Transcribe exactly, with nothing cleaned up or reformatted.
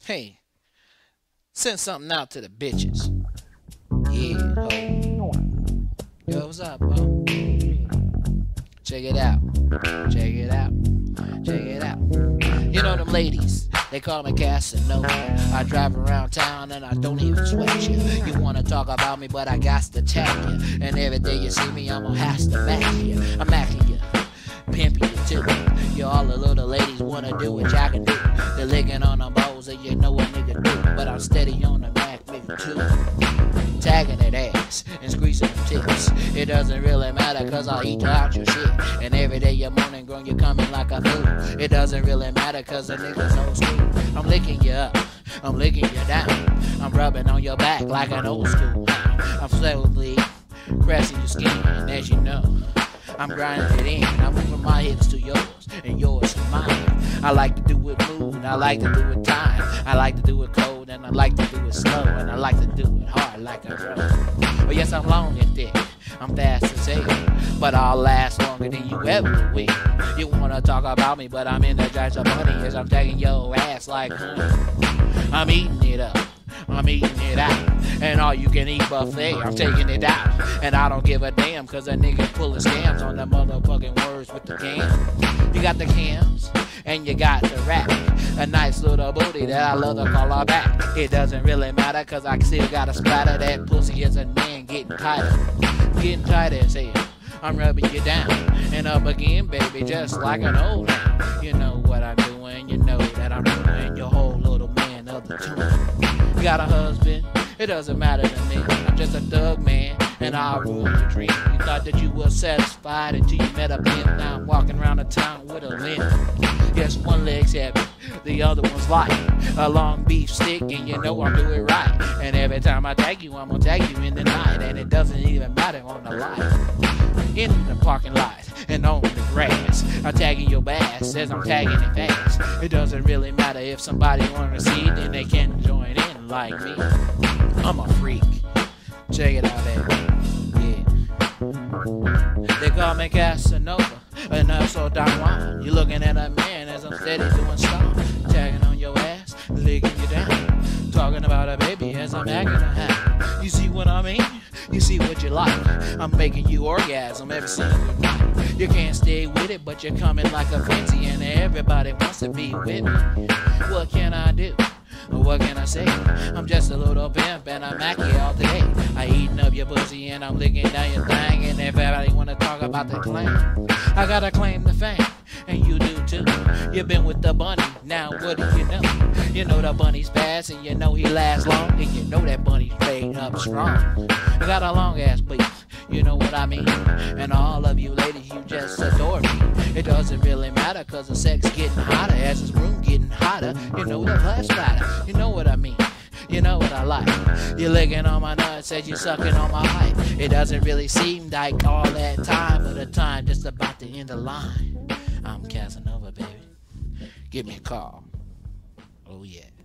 Hey, send something out to the bitches. Yeah, ho. Yo, what's up, bro? Check it out. Check it out. Check it out. You know them ladies, they call me Casanova. I drive around town and I don't even sweat you. You wanna talk about me, but I got to tag you. And every day you see me, I'm gonna have to mack you. I'm macking you, pimping you too. You all the little ladies wanna do what y'all can do. They're licking on them balls and you know what nigga do. But I'm steady on the Mac, nigga too. Tagging that ass and squeezing them tits. It doesn't really matter cause I'll eat out your shit. And every day you're moaning, girl, you're coming like a fool. It doesn't really matter cause the nigga's old school. I'm licking you up, I'm licking you down. I'm rubbing on your back like an old school hound. I'm slowly caressing your skin, and as you know, I'm grinding it in. I'm moving my hips to yours and yours to mine. I like to do it mood, I like to do it time. I like to do it cold and I like to do it slow. And I like to do it hard like a drum. Oh yes, I'm long and thick, I'm fast as hell, but I'll last longer than you ever will. You wanna talk about me, but I'm in the giant of money as I'm tagging your ass like honey. I'm eating it up, I'm eating it out. And all you can eat buffet, I'm taking it out. And I don't give a damn cause a nigga pulling scams on the motherfucking words with the cam. You got the cams and you got the rap. A nice little booty that I love to call her back. It doesn't really matter cause I still gotta splatter that pussy as a man getting tighter. Getting tighter as hell. I'm rubbing you down and up again, baby, just like an old man. You know what I'm doing, you know that I'm doing your whole little man of the tune. You got a husband? It doesn't matter to me. I'm just a thug man, and I'll ruin your dream. You thought that you were satisfied until you met a pimp. Now I'm walking around the town with a limp. Yes, one leg's heavy, the other one's light. A long beef stick, and you know I'm doing right. And every time I tag you, I'm gonna tag you in the night. And it doesn't even matter on the light. In the parking lot and on the grass, I'm tagging your bass as I'm tagging it fast. It doesn't really matter if somebody wanna see it, then they can join in like me. I'm a freak. Check it out, there. Yeah. They call me Casanova, and I'm so Don Juan. You looking at a man as I'm steady doing stuff, tagging on your ass, licking you down, talking about a baby as I'm acting a hound. You see what I mean? You see what you like. I'm making you orgasm every single night. You can't stay with it, but you're coming like a fancy, and everybody wants to be with me. What can I do? What can I say? I'm just a little pimp and I'm macking all day. I eating up your pussy and I'm licking down your thing. And if everybody wanna talk about the claim, I gotta claim the fame, and you do too. You've been with the bunny, now what do you know? You know the bunny's fast and you know he lasts long, and you know that bunny's made up strong. I got a long ass beef, you know what I mean? And all of you ladies, you just adore me. It doesn't really matter cause the sex getting hotter as this room getting hotter. You know the flesh splatter, you know what I mean? You know what I like. You're licking on my nuts as you sucking on my height. It doesn't really seem like all that time, but the time just about to end the line. I'm Casanova, baby. Give me a call. Oh yeah.